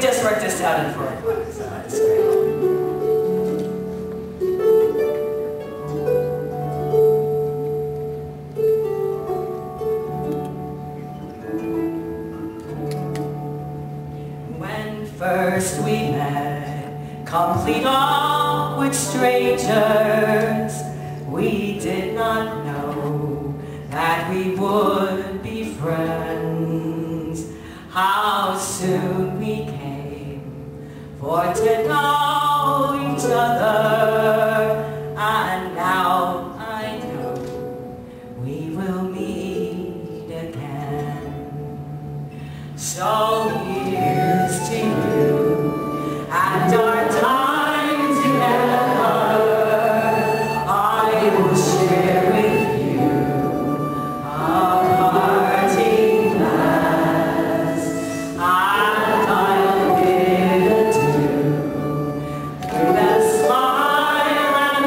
just worked this out in 4 weeks, so it's great. First we met, complete awkward strangers. We did not know that we would be friends. How soon we came for to know each other, and now I know we will meet again. So here's to you and our time together. I will share with you a parting glass, and I'll bid adieu with a smile and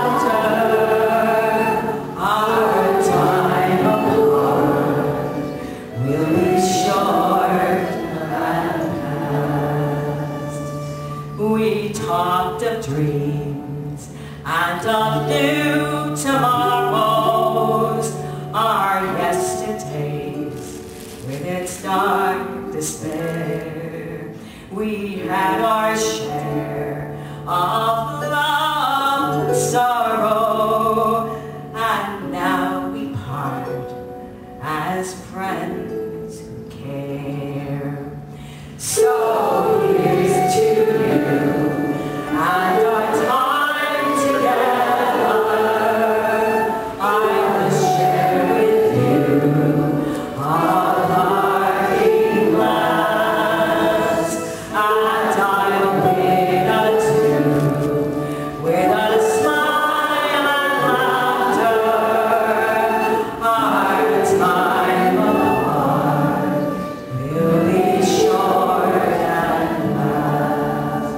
laughter. Our time apart will be short and past. We talked of dreams and of new tomorrows, our yesterdays with its dark despair. We had our share of love and sorrow, and now we part as friends who care. So here's to you and our time together. I will share with you a parting glass, and I'll bid adieu with a smile and laughter. Our time apart will be short and last.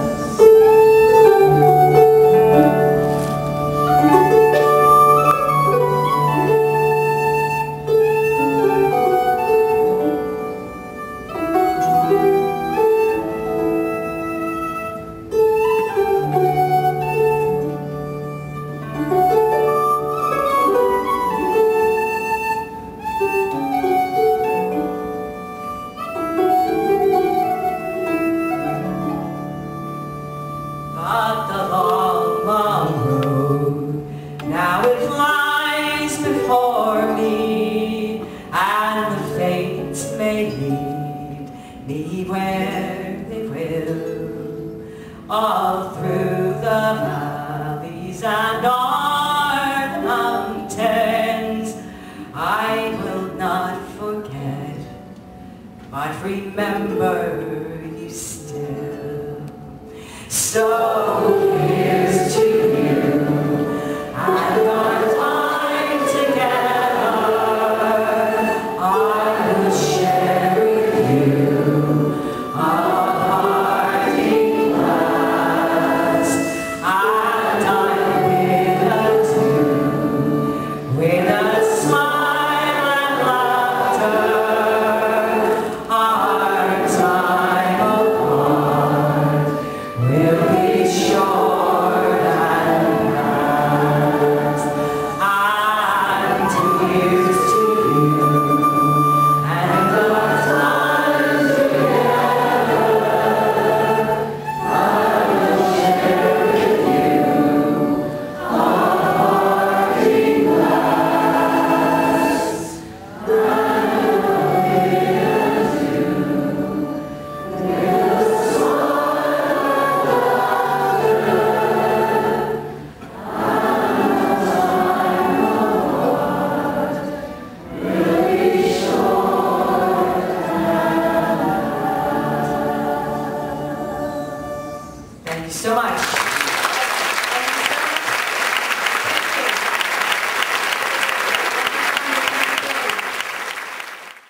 But the long, long road, now it lies before me, and the fates may lead me where they will. All through the valleys and o'er the mountains, I will not forget, but remember you still. So here's to you and our time together. I will share with you a parting glass, and I'll bid adieu with a smile and laughter. Our time apart will be short and past. And here's to you and our time together. I will share with you a parting glass, and I'll bid adieu with a Thank you so much.